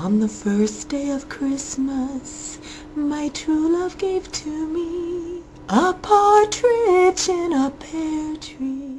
On the first day of Christmas, my true love gave to me a partridge in a pear tree.